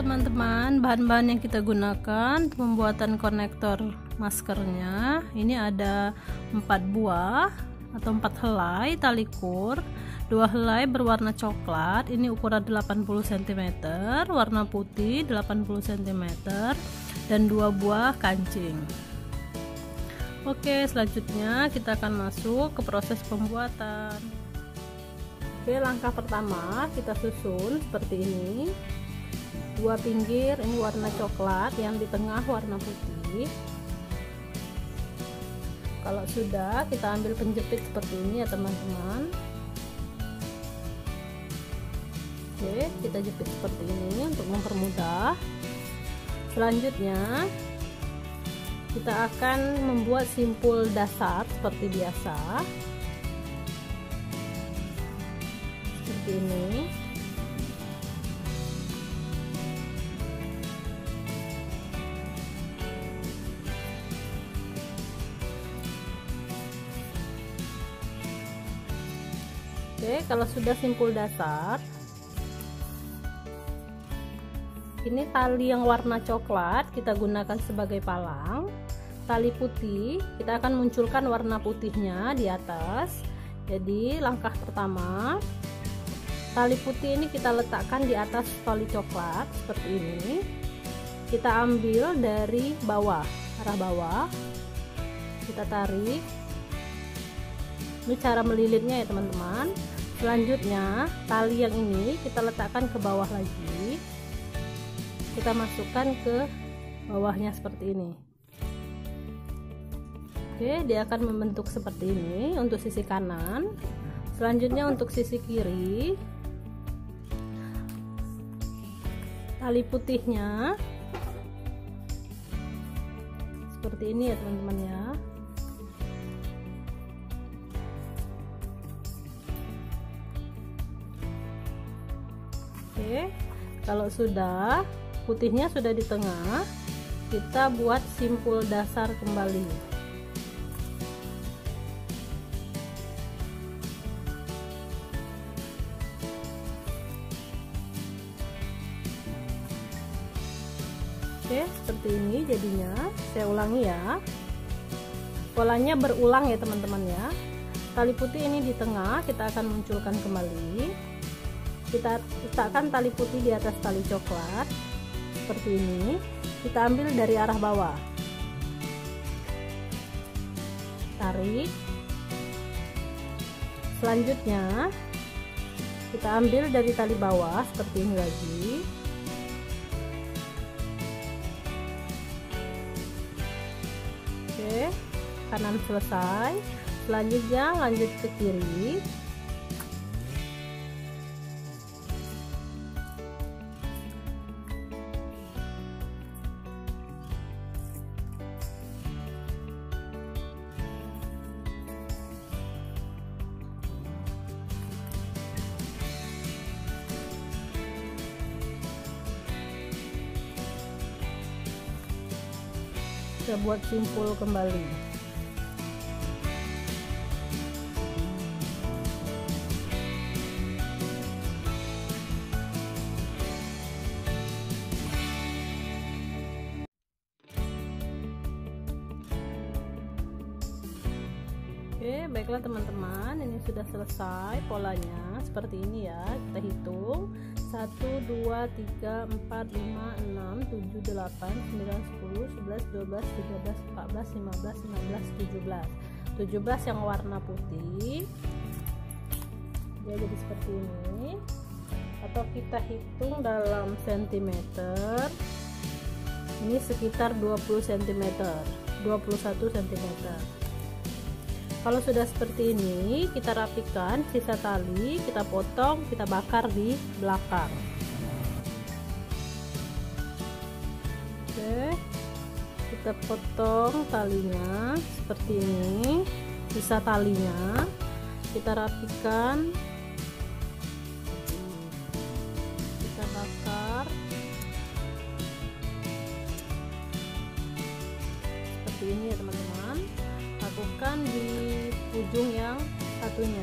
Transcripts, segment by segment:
teman-teman, bahan-bahan yang kita gunakan pembuatan konektor maskernya. Ini ada 4 buah atau 4 helai tali kur, 2 helai berwarna coklat, ini ukuran 80 cm, warna putih 80 cm, dan 2 buah kancing. Oke, selanjutnya kita akan masuk ke proses pembuatan. Oke, langkah pertama kita susun seperti ini. 2 pinggir ini warna coklat, yang di tengah warna putih. Kalau sudah, kita ambil penjepit seperti ini ya teman-teman. Oke, kita jepit seperti ini untuk mempermudah. Selanjutnya kita akan membuat simpul dasar seperti biasa, seperti ini. Oke, kalau sudah simpul dasar, ini tali yang warna coklat kita gunakan sebagai palang. Tali putih kita akan munculkan warna putihnya di atas. Jadi langkah pertama, tali putih ini kita letakkan di atas tali coklat seperti ini. Kita ambil dari bawah, arah bawah, kita tarik. Ini cara melilitnya ya teman-teman. Selanjutnya tali yang ini kita letakkan ke bawah lagi, kita masukkan ke bawahnya seperti ini. Oke, dia akan membentuk seperti ini untuk sisi kanan. Selanjutnya untuk sisi kiri, tali putihnya seperti ini ya teman-teman ya. Oke, kalau sudah putihnya sudah di tengah, kita buat simpul dasar kembali. Oke, seperti ini jadinya. Saya ulangi ya, polanya berulang ya teman-teman ya. Tali putih ini di tengah, kita akan munculkan kembali. Kita letakkan tali putih di atas tali coklat seperti ini. Kita ambil dari arah bawah, tarik. Selanjutnya kita ambil dari tali bawah seperti ini lagi. Oke, kanan selesai. Selanjutnya lanjut ke kiri. Kita buat simpul kembali. Oke, baiklah teman-teman, ini sudah selesai polanya seperti ini ya. Kita hitung 1, 2, 3, 4, 5, 6, 7, 8, 9, 10, 11, 12, 13, 14, 15, 16, 17 yang warna putih. Dia jadi seperti ini, atau kita hitung dalam sentimeter, ini sekitar 20 cm, 21 cm. Kalau sudah seperti ini, kita rapikan sisa tali, kita potong, kita bakar di belakang. Oke, kita potong talinya seperti ini, sisa talinya kita rapikan, kita bakar seperti ini ya teman-teman. Lakukan di ujung yang satunya.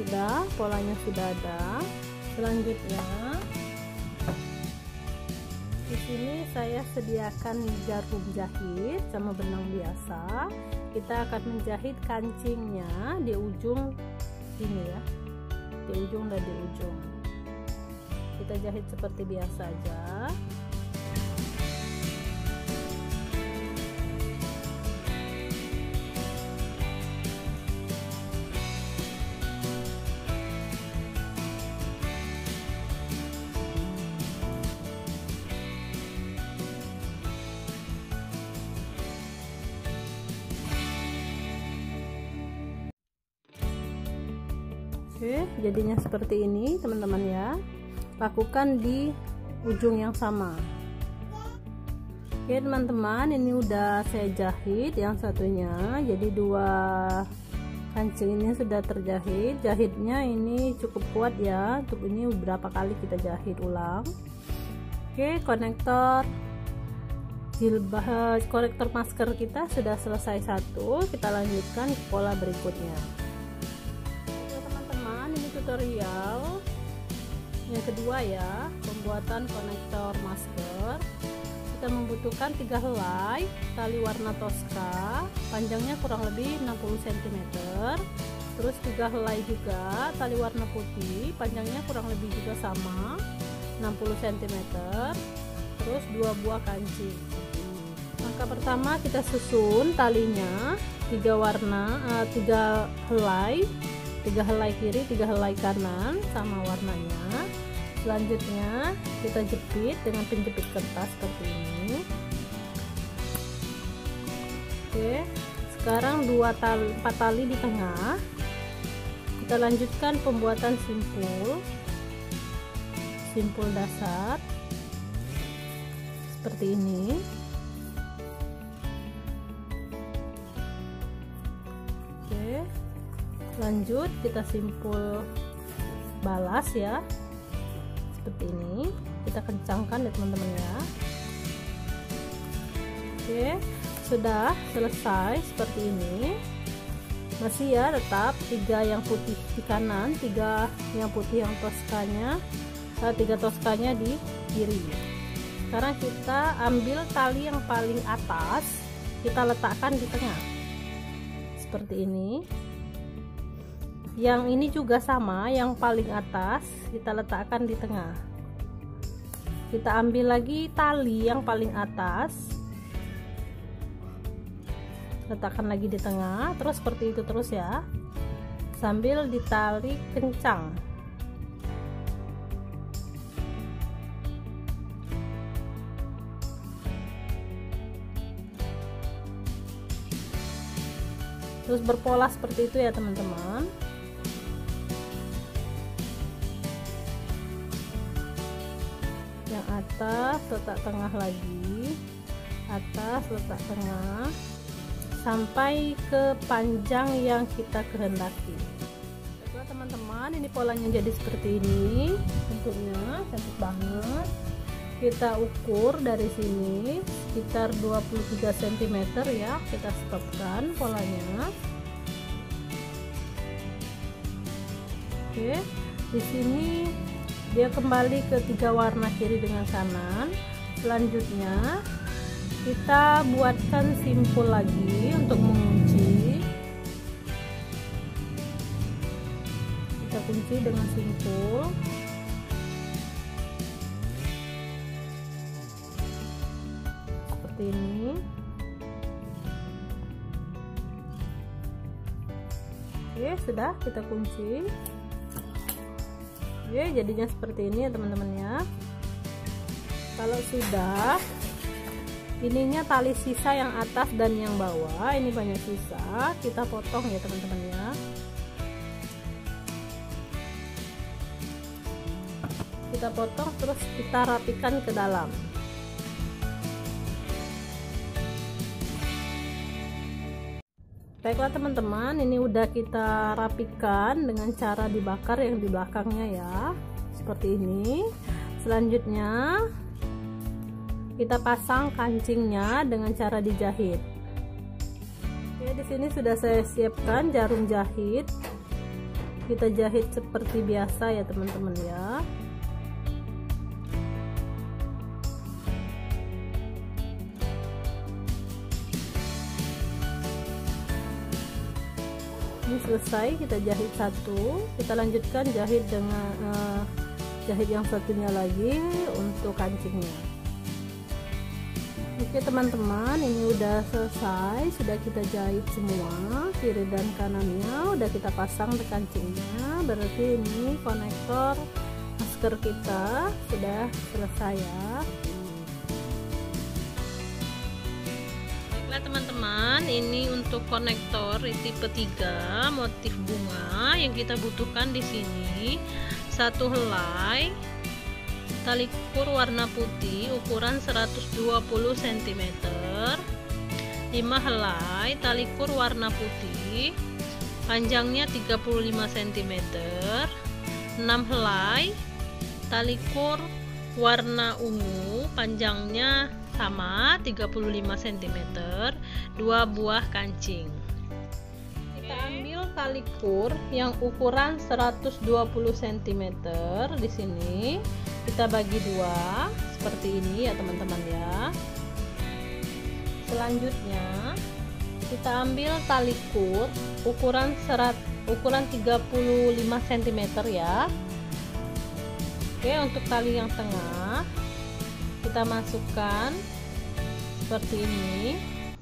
sudah, polanya sudah ada. Selanjutnya di sini saya sediakan jarum jahit sama benang biasa. Kita akan menjahit kancingnya di ujung ini ya, di ujung dan di ujung. Kita jahit seperti biasa aja. Oke, jadinya seperti ini teman-teman ya. Lakukan di ujung yang sama. Oke teman-teman, ini udah saya jahit yang satunya. Jadi dua kancing ini sudah terjahit. Jahitnya ini cukup kuat ya. Untuk ini beberapa kali kita jahit ulang. Oke, konektor jilbab, konektor masker kita sudah selesai satu. Kita lanjutkan ke pola berikutnya. Tutorial yang kedua ya, pembuatan konektor masker. Kita membutuhkan 3 helai tali warna Tosca, panjangnya kurang lebih 60 cm, terus 3 helai juga tali warna putih, panjangnya kurang lebih juga sama 60 cm, terus 2 buah kancing. Langkah pertama kita susun talinya 3 helai, 3 helai kiri, 3 helai kanan sama warnanya. Selanjutnya kita jepit dengan penjepit kertas seperti ini. Oke, sekarang 4 tali di tengah. Kita lanjutkan pembuatan simpul dasar seperti ini. Oke, lanjut kita simpul balas ya, seperti ini. Kita kencangkan ya teman-teman ya. Oke, sudah selesai seperti ini. Masih ya, tetap 3 yang putih di kanan, 3 yang putih yang Toskanya, 3 Toskanya di kiri. Sekarang kita ambil tali yang paling atas, kita letakkan di tengah seperti ini. Yang ini juga sama, yang paling atas kita letakkan di tengah. Kita ambil lagi tali yang paling atas, letakkan lagi di tengah, terus seperti itu terus ya, sambil ditarik kencang. Terus berpola seperti itu ya teman-teman. Yang atas letak tengah lagi, atas letak tengah, sampai ke panjang yang kita kehendaki. Baiklah teman-teman, ini polanya jadi seperti ini. Bentuknya cantik banget. Kita ukur dari sini sekitar 23 cm ya. Kita stopkan polanya. Oke, di sini dia kembali ke 3 warna kiri dengan kanan. Selanjutnya kita buatkan simpul lagi untuk mengunci. Kita kunci dengan simpul. Seperti ini. Oke, sudah kita kunci. Oke, jadinya seperti ini ya teman-teman ya. Kalau sudah, ininya tali sisa yang atas dan yang bawah, ini banyak sisa, kita potong ya teman-teman ya. Kita potong terus kita rapikan ke dalam. Baiklah teman-teman, ini udah kita rapikan dengan cara dibakar yang di belakangnya ya, seperti ini. Selanjutnya kita pasang kancingnya dengan cara dijahit. Oke, di sini sudah saya siapkan jarum jahit. kita jahit seperti biasa ya teman-teman ya. Ini selesai, kita jahit satu, kita lanjutkan jahit dengan jahit yang satunya lagi untuk kancingnya. Oke teman-teman, ini udah selesai, sudah kita jahit semua kiri dan kanannya, udah kita pasang di kancingnya. Berarti ini konektor masker kita sudah selesai ya. Teman-teman, ini untuk konektor tipe 3 motif bunga yang kita butuhkan di sini. 1 helai tali ukur warna putih ukuran 120 cm, 5 helai tali ukur warna putih panjangnya 35 cm, 6 helai tali ukur warna ungu panjangnya sama 35 cm, 2 buah kancing. Kita ambil tali ukur yang ukuran 120 cm di sini. Kita bagi 2 seperti ini ya teman-teman ya. Selanjutnya kita ambil tali ukur ukuran 35 cm ya. Oke, untuk tali yang tengah kita masukkan seperti ini.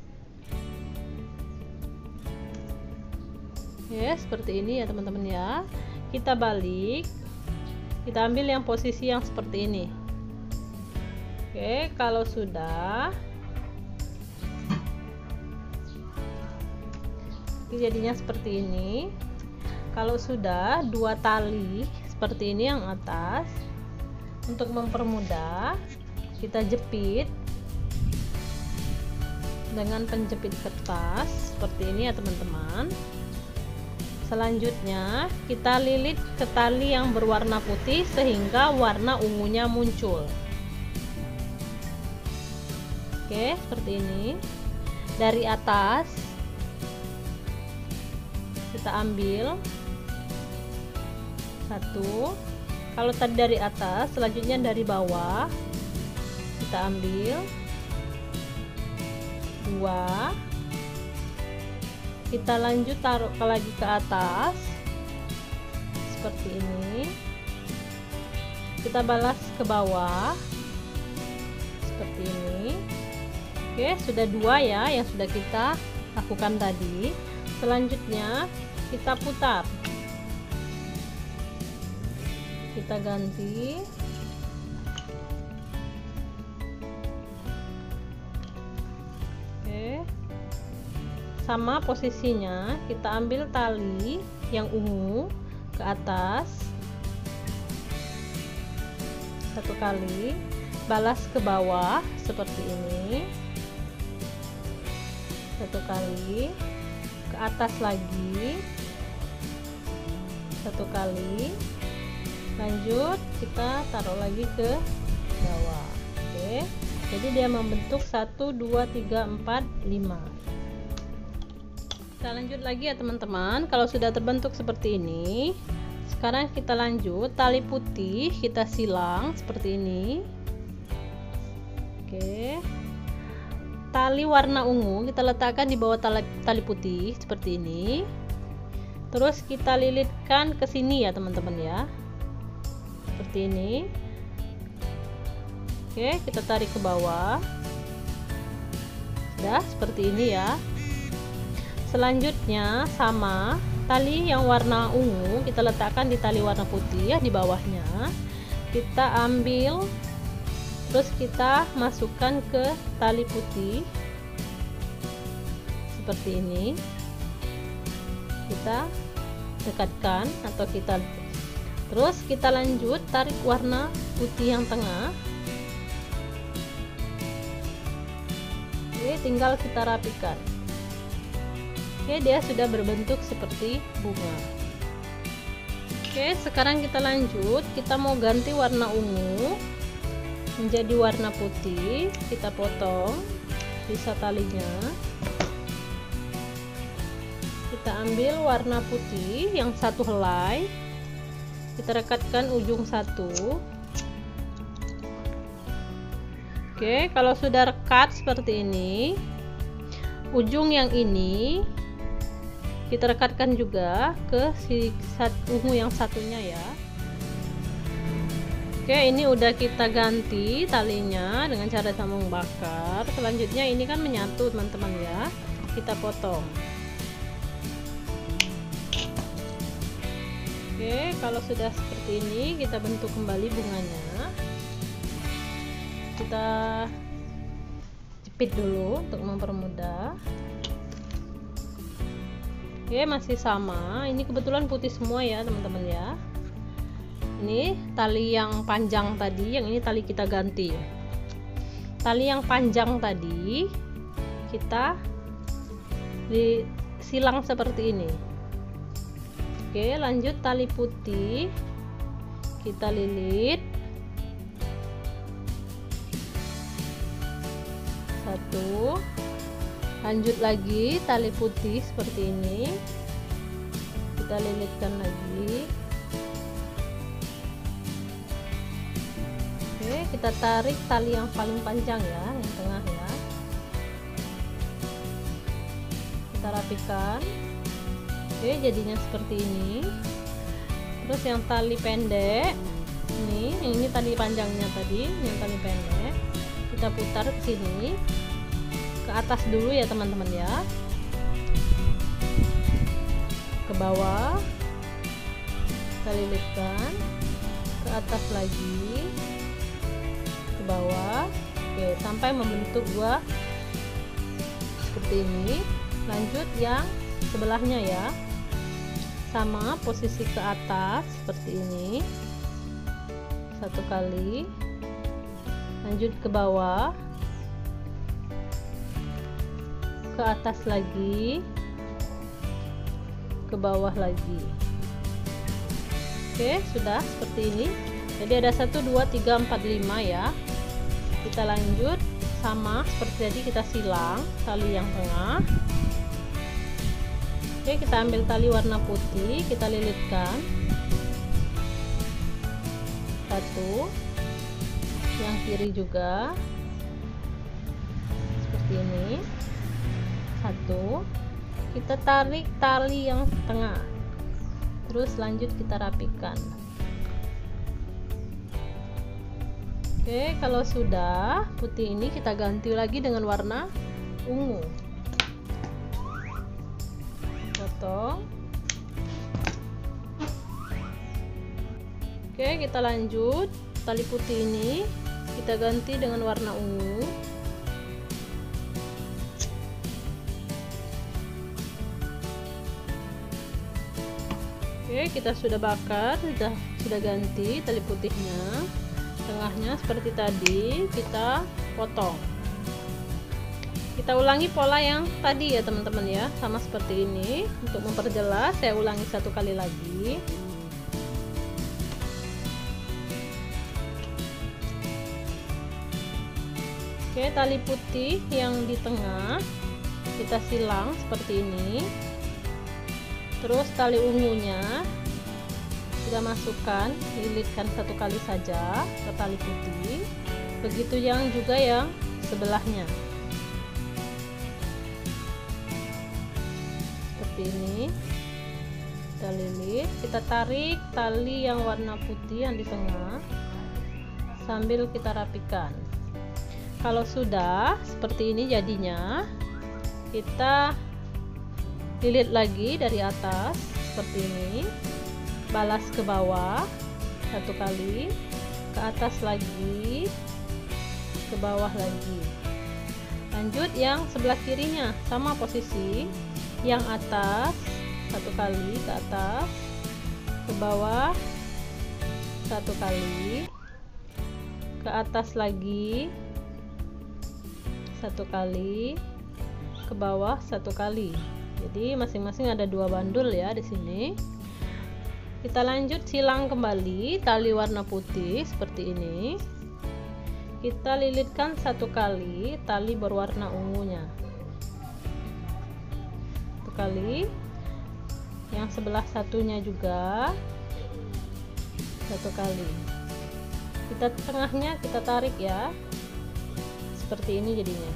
Ya, seperti ini ya teman-teman ya. Kita balik, kita ambil yang posisi yang seperti ini. Oke, kalau sudah jadinya seperti ini. Kalau sudah 2 tali seperti ini yang atas, untuk mempermudah kita jepit dengan penjepit kertas seperti ini ya teman-teman. Selanjutnya kita lilit ke tali yang berwarna putih sehingga warna ungunya muncul. Oke, seperti ini. Dari atas kita ambil 1. Kalau tadi dari atas, selanjutnya dari bawah kita ambil 2. Kita lanjut taruh lagi ke atas seperti ini. Kita balas ke bawah seperti ini. Oke, sudah 2 ya yang sudah kita lakukan tadi. Selanjutnya kita putar, kita ganti. Oke, sama posisinya kita ambil tali yang ungu ke atas 1 kali, balas ke bawah seperti ini 1 kali, ke atas lagi 1 kali, lanjut kita taruh lagi ke bawah. Oke, jadi dia membentuk 1 2 3 4 5. Kita lanjut lagi ya teman-teman. Kalau sudah terbentuk seperti ini, sekarang kita lanjut tali putih, kita silang seperti ini. Oke, tali warna ungu kita letakkan di bawah tali putih seperti ini. Terus kita lilitkan ke sini ya teman-teman ya, seperti ini. Oke, kita tarik ke bawah. Sudah seperti ini ya. Selanjutnya sama, tali yang warna ungu kita letakkan di tali warna putih ya di bawahnya. Kita ambil, terus kita masukkan ke tali putih seperti ini. Kita dekatkan atau kita, terus kita lanjut tarik warna putih yang tengah. Oke, tinggal kita rapikan. Oke, dia sudah berbentuk seperti bunga. Oke, sekarang kita lanjut, kita mau ganti warna ungu menjadi warna putih. Kita potong sisa talinya, Kita ambil warna putih yang satu helai, kita rekatkan ujung satu. Oke, kalau sudah rekat seperti ini, ujung yang ini kita rekatkan juga ke ungu yang satunya ya. Oke, ini udah kita ganti talinya dengan cara sambung bakar. Selanjutnya ini kan menyatu teman-teman ya, kita potong. Oke, kalau sudah seperti ini kita bentuk kembali bunganya. Kita jepit dulu untuk mempermudah. Oke, masih sama. Ini kebetulan putih semua ya teman-teman ya. Ini tali yang panjang tadi, yang ini tali kita ganti. Tali yang panjang tadi kita disilang seperti ini. Oke, lanjut tali putih kita lilit satu, lanjut lagi tali putih seperti ini, kita lilitkan lagi. Oke, kita tarik tali yang paling panjang ya, yang tengah ya, kita rapikan. Oke, jadinya seperti ini. Terus yang tali pendek ini, yang ini tali panjangnya tadi, yang tali pendek kita putar ke sini, ke atas dulu ya teman-teman ya, ke bawah kita lilitkan, ke atas lagi, ke bawah. Oke, sampai membentuk dua seperti ini. Lanjut yang sebelahnya ya, sama posisi ke atas seperti ini, satu kali, lanjut ke bawah, ke atas lagi, ke bawah lagi. Oke, sudah seperti ini. Jadi ada 1 2 3 4 5 ya. Kita lanjut sama seperti tadi, kita silang tali yang tengah. Oke, kita ambil tali warna putih, kita lilitkan satu, yang kiri juga seperti ini satu, kita tarik tali yang tengah, terus lanjut kita rapikan. Oke, kalau sudah putih ini kita ganti lagi dengan warna ungu. Potong. Oke, kita lanjut. Tali putih ini kita ganti dengan warna ungu. Oke, kita sudah bakar, sudah ganti tali putihnya. Tengahnya seperti tadi kita potong. Kita ulangi pola yang tadi ya teman-teman ya, sama seperti ini. Untuk memperjelas saya ulangi satu kali lagi. Oke, tali putih yang di tengah kita silang seperti ini. Terus tali ungunya kita masukkan, lilitkan satu kali saja ke tali putih. Begitu yang juga yang sebelahnya. Ini kita lilit, kita tarik tali yang warna putih yang di tengah sambil kita rapikan. Kalau sudah seperti ini jadinya, kita lilit lagi dari atas seperti ini, balas ke bawah satu kali, ke atas lagi, ke bawah lagi. Lanjut yang sebelah kirinya sama posisi, yang atas satu kali ke atas, ke bawah satu kali, ke atas lagi satu kali, ke bawah satu kali. Jadi masing-masing ada 2 bandul ya di sini. Kita lanjut silang kembali tali warna putih seperti ini. Kita lilitkan satu kali tali berwarna ungunya. Kali, yang sebelah satunya juga 1 kali. Kita tengahnya kita tarik ya, seperti ini jadinya.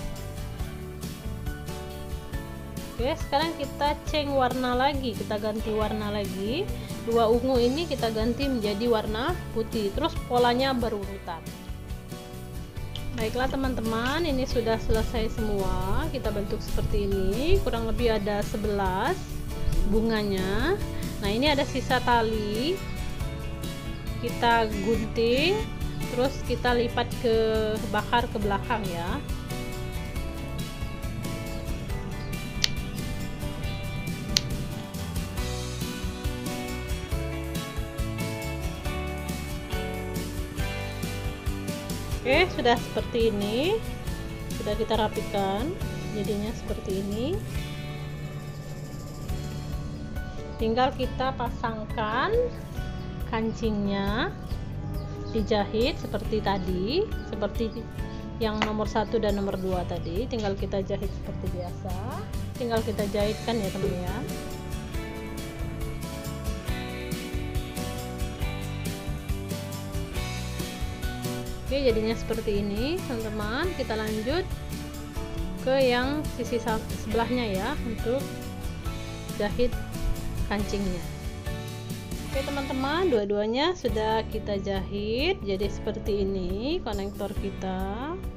Oke, sekarang kita change warna lagi, kita ganti warna lagi. 2 ungu ini kita ganti menjadi warna putih, terus polanya berurutan. Baiklah teman-teman, ini sudah selesai semua. Kita bentuk seperti ini, kurang lebih ada 11 bunganya. Nah, ini ada sisa tali, kita gunting, terus kita lipat ke bakar ke belakang ya. Oke, sudah seperti ini, sudah kita rapikan, jadinya seperti ini. Tinggal kita pasangkan kancingnya, dijahit seperti tadi, seperti yang nomor 1 dan nomor 2 tadi. Tinggal kita jahit seperti biasa, tinggal kita jahitkan ya teman ya. Oke, jadinya seperti ini teman-teman. Kita lanjut ke yang sisi sebelahnya ya, untuk jahit kancingnya. Oke teman-teman, dua-duanya sudah kita jahit jadi seperti ini konektor kita.